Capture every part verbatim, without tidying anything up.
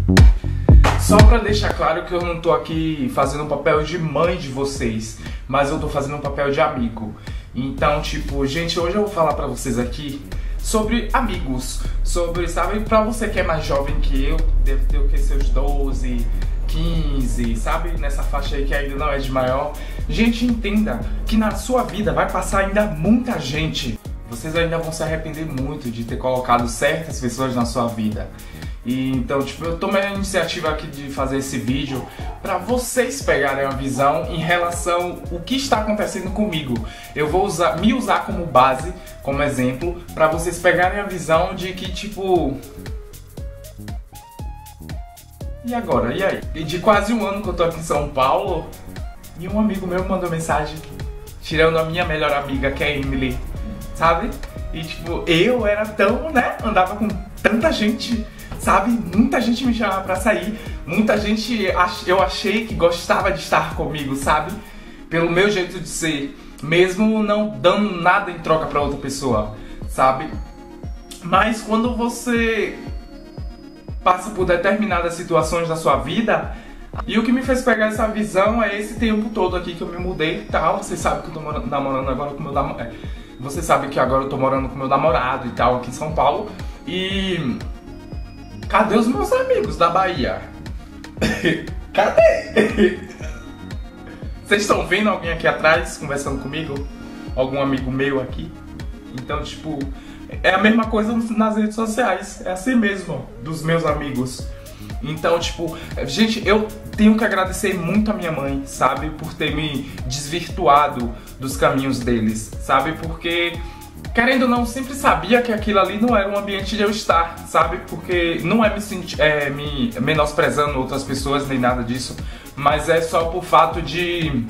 Só pra deixar claro que eu não tô aqui fazendo um papel de mãe de vocês, mas eu tô fazendo um papel de amigo. Então, tipo, gente, hoje eu vou falar pra vocês aqui sobre amigos, sobre, sabe, pra você que é mais jovem que eu, deve ter o que, seus doze, quinze, sabe, nessa faixa aí que ainda não é de maior. Gente, entenda que na sua vida vai passar ainda muita gente. Vocês ainda vão se arrepender muito de ter colocado certas pessoas na sua vida. E, então, tipo, eu tomei a iniciativa aqui de fazer esse vídeo para vocês pegarem a visão em relação ao que está acontecendo comigo. Eu vou usar, me usar como base, como exemplo, para vocês pegarem a visão de que, tipo... E agora? E aí? E de quase um ano que eu tô aqui em São Paulo, e um amigo meu mandou mensagem, tirando a minha melhor amiga, que é a Emily, sabe? E, tipo, eu era tão, né, andava com tanta gente... Sabe, muita gente me chamava pra sair, muita gente eu achei que gostava de estar comigo, sabe? Pelo meu jeito de ser, mesmo não dando nada em troca pra outra pessoa, sabe? Mas quando você passa por determinadas situações da sua vida, e o que me fez pegar essa visão é esse tempo todo aqui que eu me mudei e tal. Vocês sabem que eu tô namorando agora com meu namorado. Você sabe que agora eu tô morando com meu namorado e tal aqui em São Paulo. E... cadê os meus amigos da Bahia? Cadê? Vocês estão vendo alguém aqui atrás conversando comigo? Algum amigo meu aqui? Então, tipo, é a mesma coisa nas redes sociais. É assim mesmo, dos meus amigos. Então, tipo, gente, eu tenho que agradecer muito a minha mãe, sabe? Por ter me desvirtuado dos caminhos deles, sabe? Porque... querendo ou não, sempre sabia que aquilo ali não era um ambiente de eu estar, sabe? Porque não é me, senti é, me menosprezando outras pessoas, nem nada disso, mas é só por fato de...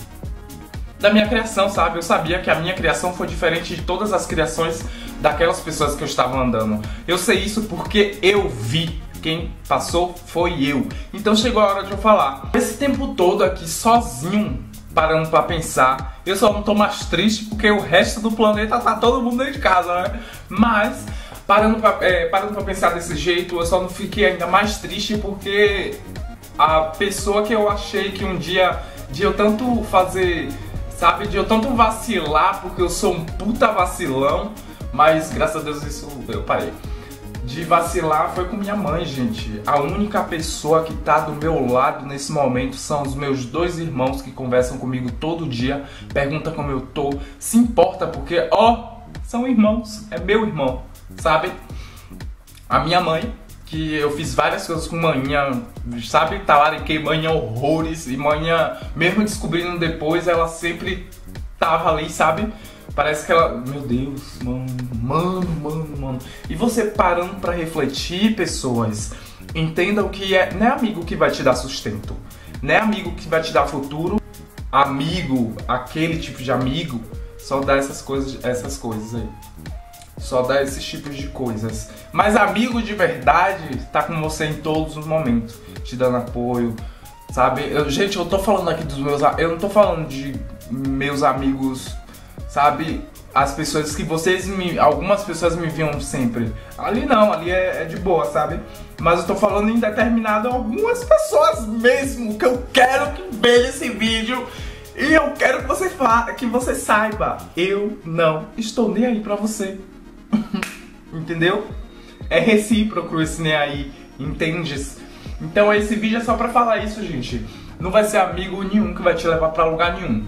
da minha criação, sabe? Eu sabia que a minha criação foi diferente de todas as criações daquelas pessoas que eu estava andando. Eu sei isso porque eu vi. Quem passou foi eu. Então chegou a hora de eu falar. Esse tempo todo aqui sozinho, parando pra pensar, eu só não tô mais triste porque o resto do planeta tá todo mundo dentro de casa, né? Mas, parando pra, é, parando pra pensar desse jeito, eu só não fiquei ainda mais triste porque a pessoa que eu achei que um dia, de eu tanto fazer, sabe, de eu tanto vacilar, porque eu sou um puta vacilão, mas graças a Deus isso eu parei. De vacilar foi com minha mãe, gente. A única pessoa que tá do meu lado nesse momento são os meus dois irmãos que conversam comigo todo dia, pergunta como eu tô, se importa porque, ó, são irmãos, é meu irmão, sabe? A minha mãe, que eu fiz várias coisas com manhã, sabe? Talariquei manhã horrores, e manhã, mesmo descobrindo depois, ela sempre tava ali, sabe? Parece que ela... meu Deus, mano, mano, mano, mano. E você parando pra refletir, pessoas, entenda o que é... não é amigo que vai te dar sustento, não é amigo que vai te dar futuro. Amigo, aquele tipo de amigo, só dá essas coisas, essas coisas aí. Só dá esses tipos de coisas. Mas amigo de verdade tá com você em todos os momentos, te dando apoio, sabe? Eu, gente, eu tô falando aqui dos meus... eu não tô falando de meus amigos... sabe, as pessoas que vocês me... algumas pessoas me viam sempre. Ali não, ali é, é de boa, sabe? Mas eu tô falando em determinado algumas pessoas mesmo, que eu quero que veja esse vídeo. E eu quero que você, fa... que você saiba, eu não estou nem aí pra você. Entendeu? É recíproco esse nem aí, entendes? Então esse vídeo é só pra falar isso, gente. Não vai ser amigo nenhum que vai te levar pra lugar nenhum.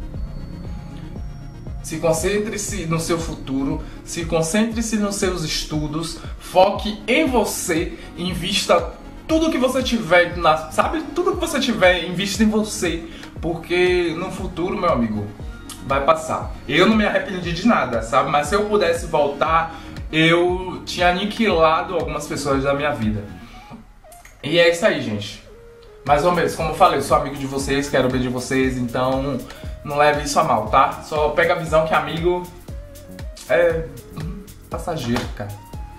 Se concentre-se no seu futuro, se concentre-se nos seus estudos, foque em você, invista tudo que você tiver, na, sabe? Tudo que você tiver, invista em você, porque no futuro, meu amigo, vai passar. Eu não me arrependi de nada, sabe? Mas se eu pudesse voltar, eu tinha aniquilado algumas pessoas da minha vida. E é isso aí, gente. Mais ou menos, como eu falei, eu sou amigo de vocês, quero ver de vocês, então não leve isso a mal, tá? Só pega a visão que amigo é passageiro, cara.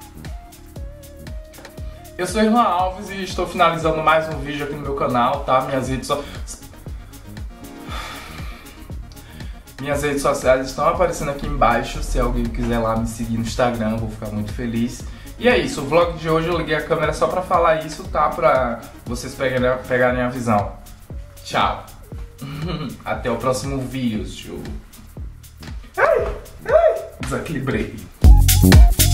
Eu sou Irlan Alves e estou finalizando mais um vídeo aqui no meu canal, tá? Minhas redes so... Minhas redes sociais estão aparecendo aqui embaixo. Se alguém quiser lá me seguir no Instagram, eu vou ficar muito feliz. E é isso, o vlog de hoje eu liguei a câmera só pra falar isso, tá? Pra vocês pegarem, pegarem a visão. Tchau. Até o próximo vídeo. Ai, ai, desequilibrei.